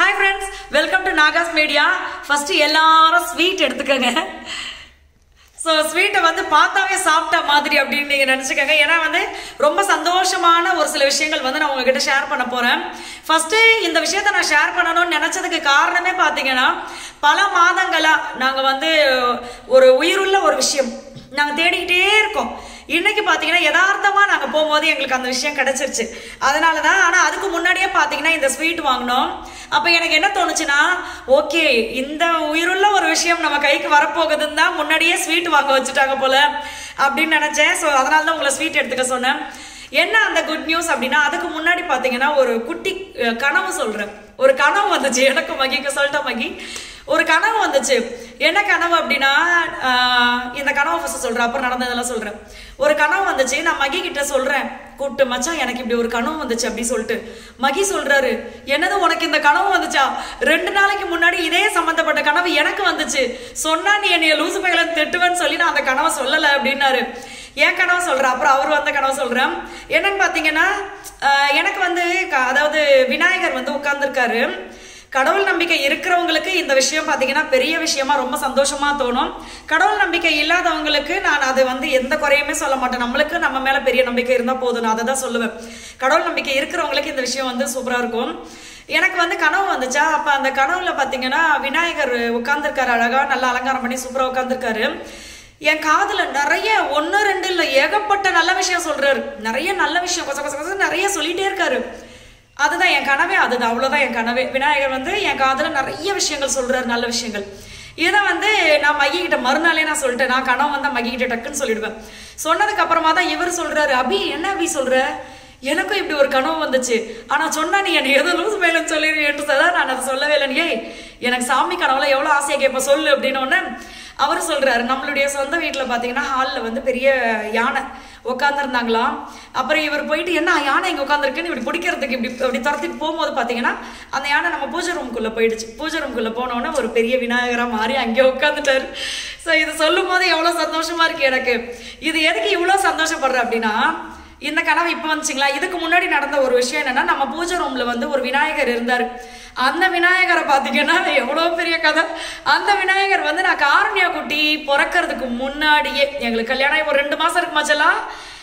Hi friends, welcome to Nagas Media. First எல்லாரும் sweet எடுத்துக்கங்க. So ஸ்வீட்டை வந்து பார்த்தாவே சாப்பிட்ட மாதிரி அப்படின்னு நீங்க நினைச்சுக்கங்க. ஏன்னா வந்து ரொம்ப சந்தோஷமான ஒரு சில விஷயங்கள் வந்து நான் உங்ககிட்ட ஷேர் பண்ண போறேன். ஃபர்ஸ்ட் இந்த விஷயத்தை நான் ஷேர் பண்ணணும்னு நினைச்சதுக்கு காரணமே பாத்தீங்கன்னா பல மாதங்களா நாங்க வந்து ஒரு உயிருள்ள ஒரு விஷயம் நாங்க தேடிக்கிட்டே இருக்கோம். இன்னைக்கு பாத்தீங்கன்னா யதார்த்தமா நாங்க போகும்போது எங்களுக்கு அந்த விஷயம் கிடைச்சிருச்சு. அதனாலதான் ஆனா அதுக்கு முன்னாடியே பாத்தீங்கன்னா இந்த ஸ்வீட் வாங்கினோம். அப்ப எனக்கு என்ன தோணுச்சுன்னா, ஓகே இந்த உயிருள்ள ஒரு விஷயம் நம்ம கைக்கு வரப்போகுதுன்னு தான் முன்னாடியே ஸ்வீட் வாங்க வச்சுட்டாங்க போல அப்படின்னு நினைச்சேன். ஸோ அதனாலதான் உங்களை ஸ்வீட் எடுத்துக்க சொன்னேன். என்ன அந்த குட் நியூஸ் அப்படின்னா, அதுக்கு முன்னாடி பாத்தீங்கன்னா ஒரு குட்டி கனவு சொல்றேன். ஒரு கனவு வந்துச்சு எனக்கு, மகிக்கு சொல்லிட்ட மகி ஒரு கனவு வந்துச்சு. என்ன கனவு அப்படின்னா, இந்த கனவு ஃபர்ஸ்ட் சொல்றேன், அப்புறம் நடந்ததெல்லாம் சொல்றேன். ஒரு கனவு வந்துச்சு. நான் மகி கிட்ட சொல்றேன், கூப்பிட்டு மச்சான் எனக்கு இப்படி ஒரு கனவு வந்துச்சு அப்படி சொல்லிட்டு மகி சொல்றாரு, என்னது உனக்கு இந்த கனவு வந்துச்சா? 2 நாளைக்கு முன்னாடி இதே சம்பந்தப்பட்ட கனவு எனக்கு வந்துச்சு, சொன்னா நீ என்னைய லூசு பையில திட்டுவேன்னு சொல்லி நான் அந்த கனவை சொல்லல அப்படின்னாரு. ஏன் கனவு சொல்றேன், அப்புறம் அவர் வந்த கனவு சொல்றேன். என்னன்னு பாத்தீங்கன்னா, எனக்கு வந்து அதாவது விநாயகர் வந்து உட்கார்ந்துருக்காரு. கடவுள் நம்பிக்கை இருக்கிறவங்களுக்கு இந்த விஷயம் பாத்தீங்கன்னா பெரிய விஷயமா ரொம்ப சந்தோஷமா தோணும். கடவுள் நம்பிக்கை இல்லாதவங்களுக்கு நான் அது வந்து எந்த குறையுமே சொல்ல மாட்டேன். நம்மளுக்கு நம்ம மேல பெரிய நம்பிக்கை இருந்தா போதும், நான் அதை தான் சொல்லுவேன். கடவுள் நம்பிக்கை இருக்கிறவங்களுக்கு இந்த விஷயம் வந்து சூப்பரா இருக்கும். எனக்கு வந்து கனவு வந்துச்சா, அப்ப அந்த கனவுல பாத்தீங்கன்னா விநாயகர் உட்கார்ந்துருக்காரு, அழகா நல்லா அலங்காரம் பண்ணி சூப்பரா உட்கார்ந்துருக்காரு. என் காதுல நிறைய 1 2 இல்ல ஏகப்பட்ட நல்ல விஷயம் சொல்றாரு. நிறைய நல்ல விஷயம் கொச கொச கொச நிறைய சொல்லிட்டே இருக்காரு. அதுதான் என் கனவே, அதுதான் அவ்வளவுதான் என் கனவே. விநாயகர் வந்து என் காதுல நிறைய விஷயங்கள் சொல்றாரு, நல்ல விஷயங்கள். இதை வந்து நான் மகி கிட்ட மறுநாளே நான் சொல்லிட்டேன். நான் கனவு வந்தா மகி கிட்ட டக்குன்னு சொல்லிடுவேன். சொன்னதுக்கு அப்புறமா தான் இவர் சொல்றாரு, அபி என்ன அபி சொல்ற, எனக்கும் இப்படி ஒரு கனவு வந்துச்சு, ஆனா சொன்னா நீ என்ன ஏதோ லூஸ் மேலன்னு சொல்லிடுவேன். நான் அதை சொல்லவே இல்லைன்னு. ஏய் எனக்கு சாமி கனவுல எவ்வளவு ஆசையா கேட்ப சொல்லு அப்படின்னு ஒண்ணு அவரு சொல்றாரு. நம்மளுடைய சொந்த வீட்டுல பாத்தீங்கன்னா ஹால்ல வந்து பெரிய யானை உட்காந்துருந்தாங்களாம். அப்புறம் இவர் போயிட்டு என்ன யானை இங்க உட்காந்துருக்குன்னு இப்படி பிடிக்கிறதுக்கு இப்படி துரத்திட்டு போகும்போது பாத்தீங்கன்னா அந்த யானை நம்ம பூஜை ரூம்குள்ள போயிடுச்சு. பூஜை ரூம்குள்ள போனோன்னா ஒரு பெரிய விநாயகரா மாறி அங்கே உட்காந்துட்டாரு. ஸோ இது சொல்லும் போது எவ்வளவு சந்தோஷமா இருக்கு எனக்கு. இது எதுக்கு இவ்வளவு சந்தோஷப்படுறேன் அப்படின்னா, இந்த கனவு இப்ப வந்துச்சுங்களா, இதுக்கு முன்னாடி நடந்த ஒரு விஷயம் என்னன்னா, நம்ம பூஜை ரூம்ல வந்து ஒரு விநாயகர் இருந்தாரு. அந்த விநாயகரை பாத்தீங்கன்னா எவ்வளவு பெரிய கதை. அந்த விநாயகர் வந்து நான் காரணியா குட்டி பிறக்கிறதுக்கு முன்னாடியே, எங்களுக்கு கல்யாணம் ஒரு 2 மாசம் இருக்கு மச்சலாம்,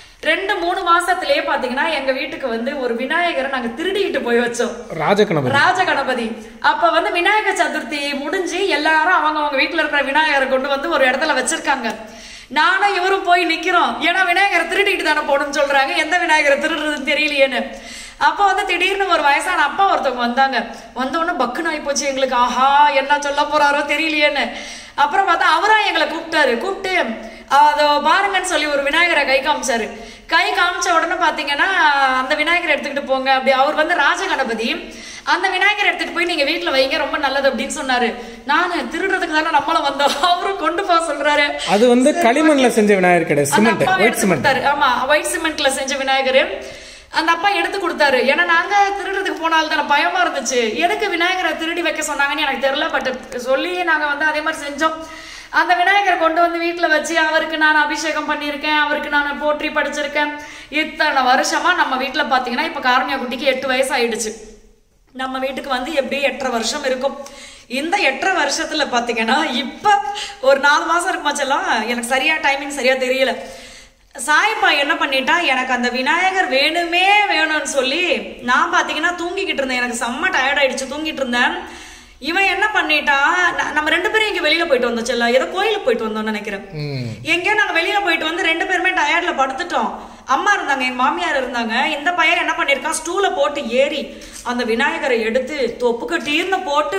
2-3 மாசத்திலேயே பாத்தீங்கன்னா எங்க வீட்டுக்கு வந்து ஒரு விநாயகரை நாங்க திருடிட்டு போய் வச்சோம். ராஜகணபதி. அப்ப வந்து விநாயகர் சதுர்த்தி முடிஞ்சு எல்லாரும் அவங்க வீட்டுல இருக்கிற விநாயகரை கொண்டு வந்து ஒரு இடத்துல வச்சிருக்காங்க. நானும் இவரும் போய் நிக்கிறோம். ஏன்னா விநாயகரை திருடிட்டு தானே போகணும்னு சொல்றாங்க, எந்த விநாயகரை திருடுறதுன்னு தெரியலையேன்னு. அப்ப வந்து திடீர்னு ஒரு வயசான அப்பா ஒருத்தவங்க வந்தாங்க. வந்தோடனே பக்குன்னு ஆகி போச்சு எங்களுக்கு. ஆஹா என்ன சொல்ல போறாரோ தெரியலையேன்னு. அப்புறம் பார்த்தா அவரா எங்களை கூப்பிட்டு அதை பாருங்கன்னு சொல்லி ஒரு விநாயகரை கை காமிச்சாரு. கை காமிச்ச உடனே பாத்தீங்கன்னா அந்த விநாயகரை எடுத்துக்கிட்டு போங்க அப்படி. அவர் வந்து ராஜகணபதி. அந்த விநாயகரை எடுத்துட்டு போய் நீங்க வீட்டுல வைங்க, ரொம்ப நல்லது அப்படின்னு சொன்னாரு. நானு திருடுறதுக்கு தானே நம்மளும் வந்தோம், அவரும் கொண்டு போக சொல்றாரு. அது வந்து களிமண்ல செஞ்ச விநாயகர் கிடையாது. ஆமா ஒயிட் சிமெண்ட்ல செஞ்ச விநாயகர் அந்த அப்பா எடுத்து கொடுத்தாரு. ஏன்னா நாங்க திருடுறதுக்கு போனாலும் தானே பயமா இருந்துச்சு. எதுக்கு விநாயகரை திருடி வைக்க சொன்னாங்கன்னு எனக்கு தெரியல. பட் சொல்லி நாங்க வந்து அதே மாதிரி செஞ்சோம். அந்த விநாயகரை கொண்டு வந்து வீட்டுல வச்சு அவருக்கு நான் அபிஷேகம் பண்ணியிருக்கேன், அவருக்கு நான் போற்றி படிச்சிருக்கேன். இத்தனை வருஷமா நம்ம வீட்டுல பாத்தீங்கன்னா இப்ப காரணியா குட்டிக்கு 8 வயசு ஆயிடுச்சு. நம்ம வீட்டுக்கு வந்து எப்படி 8.5 வருஷம் இருக்கும். இந்த 8.5 வருஷத்துல பாத்தீங்கன்னா இப்ப ஒரு 4 மாசம் இருக்குமாச்செல்லாம் எனக்கு சரியா டைமிங் சரியா தெரியல. சாய்ப்பா என்ன பண்ணிட்டா, எனக்கு அந்த விநாயகர் வேணும்னு சொல்லி நான் பாத்தீங்கன்னா தூங்கிக்கிட்டு இருந்தேன். எனக்கு செம்ம டயர்ட் ஆயிடுச்சு, தூங்கிட்டு இருந்தேன். இவன் என்ன பண்ணிட்டா, நம்ம 2 பேரும் இங்க வெளியில போயிட்டு வந்தோம், செல்ல ஏதோ கோயிலுக்கு போயிட்டு வந்தோம்னு நினைக்கிறேன். எங்கேயோ நாங்க வெளியில போயிட்டு வந்து 2 பேருமே டயர்ட்ல படுத்துட்டோம். அம்மா இருந்தாங்க, எங்க மாமியார் இருந்தாங்க. இந்த பையன் என்ன பண்ணிருக்கான், ஸ்டூல போட்டு ஏறி அந்த விநாயகரை எடுத்து தொப்புக்கு டீர்னு போட்டு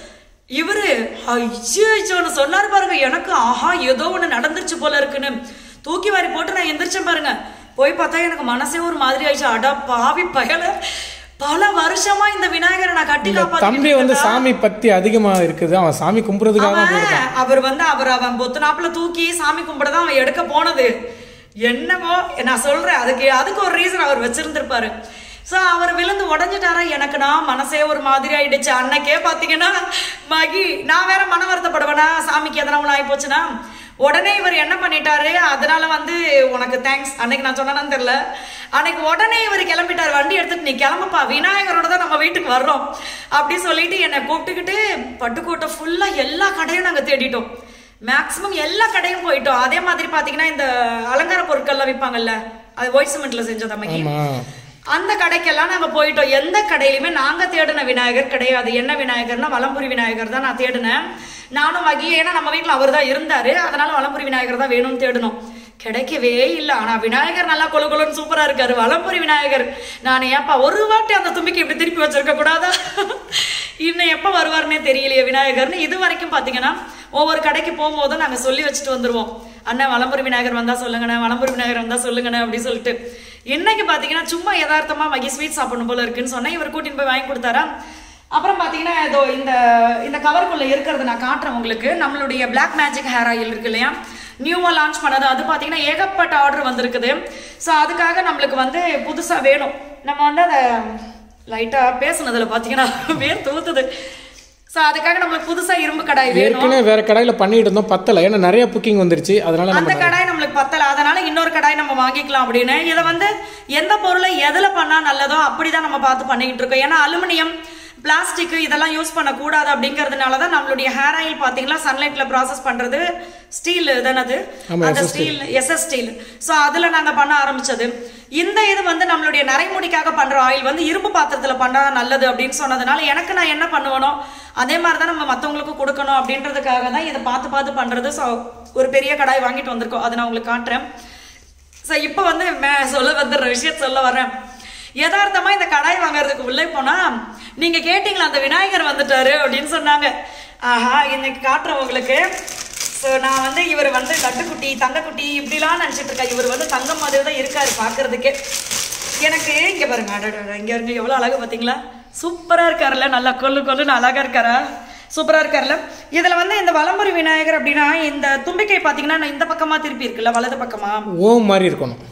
இவரு ஐயோன்னு சொன்னாரு பாருங்க. எனக்கு ஆஹா ஏதோ ஒண்ணு நடந்துருச்சு போல இருக்குன்னு தூக்கி வாரி போட்டு நான் எந்திரிச்சேன் பாருங்க. போய் பார்த்தா எனக்கு மனசே ஒரு மாதிரி ஆயிடுச்சு. அடா பாவி பயல, பல வருஷமா இந்த விநாயகரை நான் கட்டி காப்பாத்தி. தம்பி வந்து சாமி பத்தி அதிகமா இருக்குது, அவன் சாமி கும்பிடுறதுக்காக அவர் வந்து அவன் பொத்துனாப்புல தூக்கி சாமி கும்பிடதான் அவன் எடுக்க போனது. என்னமோ நான் சொல்றேன், அதுக்கு ஒரு ரீசன் அவர் வச்சிருந்திருப்பாரு. ஸோ அவர் விழுந்து உடஞ்சிட்டாரா, எனக்கு நான் மனசே ஒரு மாதிரி ஆயிடுச்சு. அன்னைக்கே பார்த்தீங்கன்னா மகி, நான் வேற மன வருத்தப்படுவேனா சாமிக்கு எதனா ஒன்று ஆகி போச்சுன்னா. உடனே இவர் என்ன பண்ணிட்டாரு, அதனால வந்து உனக்கு தேங்க்ஸ் அன்னைக்கு நான் சொன்னேன்னு தெரியல. அன்னைக்கு உடனே இவர் கிளம்பிட்டார், வண்டி எடுத்துட்டு நீ கிளம்புப்பா, விநாயகரோட தான் நம்ம வீட்டுக்கு வர்றோம் அப்படி சொல்லிட்டு என்னை கூப்பிட்டுக்கிட்டு பட்டுக்கோட்டை ஃபுல்லா எல்லா கடையும் நாங்கள் தேடிட்டோம். மேக்சிமம் எல்லா கடையும் போயிட்டோம். அதே மாதிரி பாத்தீங்கன்னா இந்த அலங்கார பொருட்கள்லாம் விற்பாங்கல்ல, அது ஒயிட் சிமெண்ட்ல செஞ்சது அம்மைக்கு, அந்த கடைக்கெல்லாம் நாங்க போயிட்டோம். எந்த கடையிலுமே நாங்க தேடின விநாயகர் கிடையாது. என்ன விநாயகர்னா வலம்புரி விநாயகர் தான் நான் தேடினேன், நானும் மகி. ஏன்னா நம்ம வீட்டுல அவர் தான் இருந்தாரு, அதனால வலம்புரி விநாயகர் தான் வேணும்னு தேடணும். கிடைக்கவே இல்லை. ஆனா விநாயகர் நல்லா கொழு கொழுன்னு சூப்பரா இருக்காரு, வலம்புரி விநாயகர். நான் ஏப்பா ஒரு வாட்டி அந்த தும்பிக்கை இப்படி திருப்பி வச்சிருக்க கூடாதா, இன்னும் எப்ப வருவாருன்னே தெரியலையே விநாயகர்னு. இது வரைக்கும் பாத்தீங்கன்னா ஒவ்வொரு கடைக்கு போகும்போதும் நாங்க சொல்லி வச்சுட்டு வந்துருவோம், அண்ணன் வலம்புரி விநாயகர் வந்தா சொல்லுங்கண்ணே, வலம்புரி விநாயகர் வந்தா சொல்லுங்கண்ணே அப்படின்னு சொல்லிட்டு. இன்னைக்கு பாத்தீங்கன்னா சும்மா யதார்த்தமா மகி ஸ்வீட் சாப்பிடணும் போல இருக்குன்னு சொன்னேன், இவர் கூட்டின்னு போய் வாங்கி கொடுத்தாரா. அப்புறம் பாத்தீங்கன்னா ஏதோ இந்த கவருக்குள்ள இருக்கிறது நான் காட்டுறேன் உங்களுக்கு. நம்மளுடைய பிளாக் மேஜிக் ஹேர் ஆயில் இருக்கு இல்லையா, நியூவா லான்ச் பண்ணது, அது பாத்தீங்கன்னா ஏகப்பட்ட ஆர்டர் வந்திருக்குது. ஸோ அதுக்காக நம்மளுக்கு வந்து புதுசா வேணும். நம்ம வந்து அதை லைட்டா பேசுனதுல பாத்தீங்கன்னா வேர் தூத்துது. ஸோ அதுக்காக நம்மளுக்கு புதுசா இரும்பு கடாய் வேணும். வேற கடாயில பண்ணிட்டு இருந்தோம், பத்தல. ஏன்னா நிறைய புக்கிங் வந்துருச்சு, அதனால அந்த கடாய் நம்மளுக்கு பத்தல, அதனால இன்னொரு கடாய் நம்ம வாங்கிக்கலாம் அப்படின்னு. இதை வந்து எந்த பொருளை எதுல பண்ணா நல்லதோ அப்படிதான் நம்ம பார்த்து பண்ணிக்கிட்டு இருக்கோம். ஏன்னா அலுமினியம், பிளாஸ்டிக் இதெல்லாம் யூஸ் பண்ணக்கூடாது அப்படிங்கிறதுனால தான் நம்மளுடைய ஹேர் ஆயில் பார்த்தீங்கன்னா சன்லைட்ல ப்ராசஸ் பண்றது ஸ்டீல் தானது, அந்த ஸ்டீல் எஸ்எஸ் ஸ்டீல். ஸோ அதில் நாங்கள் பண்ண ஆரம்பிச்சது. இந்த இது வந்து நம்மளுடைய நரைமுடிக்காக பண்ற ஆயில் வந்து இரும்பு பாத்திரத்தில் பண்ணா நல்லது அப்படின்னு சொன்னதுனால எனக்கு நான் என்ன பண்ணுவேனோ அதே மாதிரி தான் நம்ம மற்றவங்களுக்கும் கொடுக்கணும் அப்படின்றதுக்காக தான் இதை பார்த்து பார்த்து பண்றது. ஸோ ஒரு பெரிய கடாய் வாங்கிட்டு வந்திருக்கோம், அதை நான் உங்களுக்கு காட்டுறேன். ஸோ இப்போ வந்து சொல்ல வந்துடுற விஷயத்த சொல்ல வரேன். யதார்த்தமா இந்த கடாய் வாங்கறதுக்கு உள்ளே போனா நீங்க கேட்டீங்களா அந்த விநாயகர் வந்துட்டாரு அப்படின்னு சொன்னாங்க. ஆஹா, இன்னைக்கு காட்டுறேன் உங்களுக்கு. ஸோ நான் வந்து இவர் வந்து லட்டுக்குட்டி தங்கக்குட்டி இப்படிலாம் நினச்சிட்டு இருக்கேன். இவர் வந்து தங்கம் மாதிரி தான் இருக்காரு பார்க்கறதுக்கு. எனக்கு இங்க பாருங்க, இங்க இருந்து எவ்வளவு அழகு பார்த்தீங்களா, சூப்பரா இருக்காருல்ல, நல்லா கொல்லுன்னு அழகா இருக்காரா, சூப்பரா இருக்காருல்ல. இதுல வந்து இந்த வலம்புரி விநாயகர் அப்படின்னா இந்த தும்பிக்கை பாத்தீங்கன்னா இந்த பக்கமா திருப்பி இருக்குல்ல, வலது பக்கமா ஓம் மாதிரி இருக்கணும்.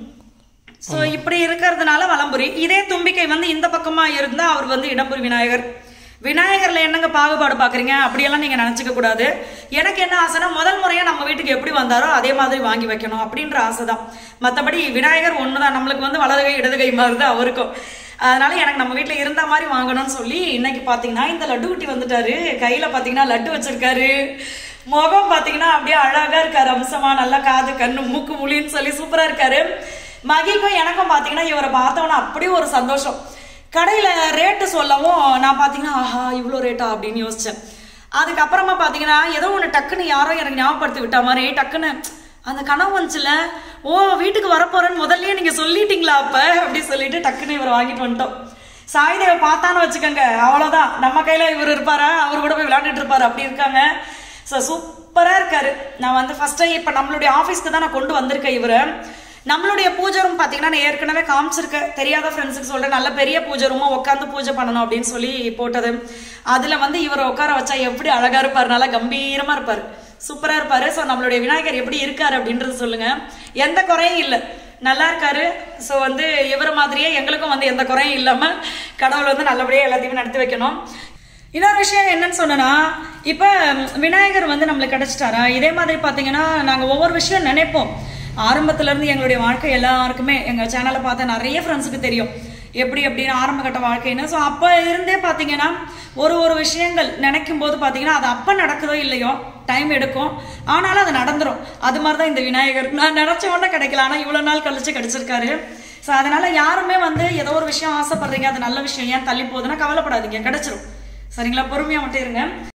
ஸோ இப்படி இருக்கிறதுனால வலம்புரி. இதே தும்பிக்கை வந்து இந்த பக்கமா இருந்தா அவர் வந்து இடம்புரி விநாயகர். விநாயகர்ல என்னங்க பாகுபாடு பாக்குறீங்க அப்படியெல்லாம் நீங்க நினைச்சுக்க கூடாது. எனக்கு என்ன ஆசைனா முதல் முறையா நம்ம வீட்டுக்கு எப்படி வந்தாரோ அதே மாதிரி வாங்கி வைக்கணும் அப்படின்ற ஆசைதான். மற்றபடி விநாயகர் ஒண்ணுதான், நம்மளுக்கு வந்து வலது கை இடது கை மாதிரி தான் அவருக்கும். அதனால எனக்கு நம்ம வீட்டுல இருந்த மாதிரி வாங்கணும்னு சொல்லி இன்னைக்கு பாத்தீங்கன்னா இந்த லட்டு குட்டி வந்துட்டாரு. கையில பாத்தீங்கன்னா லட்டு வச்சிருக்காரு, முகம் பாத்தீங்கன்னா அப்படியே அழகா இருக்காரு, அம்சமா, நல்லா காது கண்ணு மூக்கு முழின்னு சொல்லி சூப்பரா இருக்காரு. மகிக்கும் எனக்கும் பாத்தீங்கன்னா இவரை பார்த்தோன்னா அப்படியே ஒரு சந்தோஷம். கடையில ரேட்டு சொல்லவும் நான் பாத்தீங்கன்னா ஆஹா இவ்வளோ ரேட்டா அப்படின்னு யோசிச்சேன். அதுக்கப்புறமா பாத்தீங்கன்னா ஏதோ ஒன்று டக்குன்னு யாரோ எனக்கு ஞாபகப்படுத்தி விட்ட மாதிரி டக்குன்னு அந்த கனவு வந்துச்சுல, ஓ வீட்டுக்கு வரப்போறேன்னு முதல்லயே நீங்க சொல்லிட்டீங்களா அப்ப அப்படி சொல்லிட்டு டக்குன்னு இவரை வாங்கிட்டு வந்துட்டோம். சாய்தேவை பார்த்தான்னு வச்சுக்கோங்க, அவ்வளவுதான், நம்ம கையில இவர் இருப்பாரா, அவர் கூட போய் விளையாண்டுட்டு இருப்பாரு அப்படி இருக்காங்க. ஸோ சூப்பரா இருக்காரு. நான் வந்து ஃபர்ஸ்ட் இப்ப நம்மளுடைய ஆஃபீஸ்க்கு தான் நான் கொண்டு வந்திருக்கேன் இவரை. நம்மளுடைய பூஜை ரூம் பார்த்தீங்கன்னா நான் ஏற்கனவே காமிச்சிருக்கேன், தெரியாத ஃப்ரெண்ட்ஸுக்கு சொல்கிறேன், நல்ல பெரிய பூஜை ரூமாக உட்காந்து பூஜை பண்ணணும் அப்படின்னு சொல்லி போட்டது. அதில் வந்து இவரை உட்கார வச்சா எப்படி அழகாக இருப்பார், நல்லா கம்பீரமாக இருப்பார், சூப்பராக இருப்பார். ஸோ நம்மளுடைய விநாயகர் எப்படி இருக்காரு அப்படின்றது சொல்லுங்கள். எந்த குறையும் இல்லை, நல்லா இருக்காரு. ஸோ வந்து இவர் மாதிரியே எங்களுக்கும் வந்து எந்த குறையும் இல்லாமல் கடவுள் வந்து நல்லபடியாக எல்லாத்தையுமே நடத்தி வைக்கணும். இன்னொரு விஷயம் என்னன்னு சொன்னா, இப்போ விநாயகர் வந்து நம்மளுக்கு கிடைச்சிட்டாரா, இதே மாதிரி பார்த்தீங்கன்னா நாங்கள் ஒவ்வொரு விஷயம் நினைப்போம். ஆரம்பத்துல இருந்து எங்களுடைய வாழ்க்கை எல்லாருக்குமே எங்க சேனலை பார்த்தா நிறைய ஃப்ரெண்ட்ஸுக்கு தெரியும் எப்படி அப்படின்னு ஆரம்ப கட்ட வாழ்க்கைன்னு. ஸோ அப்போ இருந்தே பார்த்தீங்கன்னா ஒரு விஷயங்கள் நினைக்கும் போது பார்த்தீங்கன்னா அது அப்போ நடக்குதோ இல்லையோ டைம் எடுக்கும், ஆனாலும் அது நடந்துடும். அது மாதிரி தான் இந்த விநாயகர், நான் நினைச்ச உடனே கிடைக்கல, ஆனால் இவ்வளோ நாள் கழிச்சு கிடைச்சிருக்காரு. ஸோ அதனால யாருமே வந்து ஏதோ ஒரு விஷயம் ஆசைப்படுறீங்க, அது நல்ல விஷயம் ஏன் தள்ளி போகுதுன்னா கவலைப்படாதீங்க, கிடைச்சிரும். சரிங்களா, பொறுமையாக மட்டும் இருங்க.